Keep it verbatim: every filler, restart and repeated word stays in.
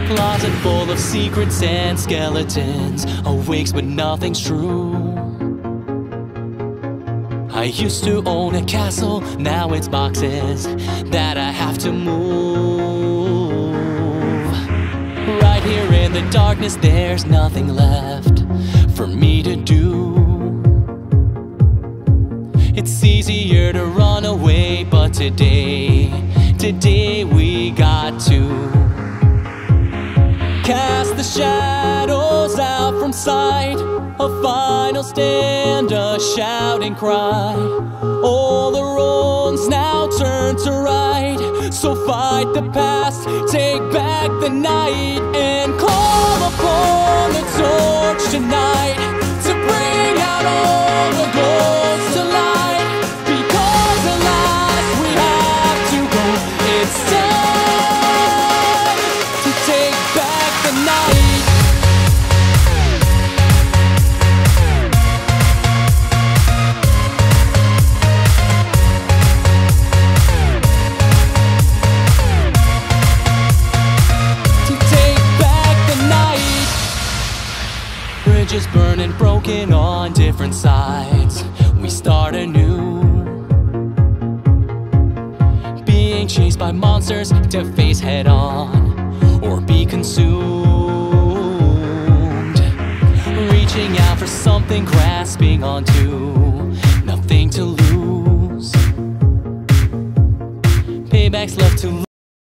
Closet full of secrets and skeletons, awakes but nothing's true. I used to own a castle, now it's boxes that I have to move. Right here in the darkness, there's nothing left for me to do. It's easier to run away, but today, today we got to cast the shadows out from sight. A final stand, a shouting cry. All the wrongs now turn to right. So fight the past, take back the night, and call upon the torch tonight to bring out all the ghosts to light. Because alas, we have to go. It's time to take back the night. Bridges burning, broken on different sides. We start anew, being chased by monsters to face head on or be consumed. Reaching out for something, grasping onto nothing to lose. Payback's left to lose.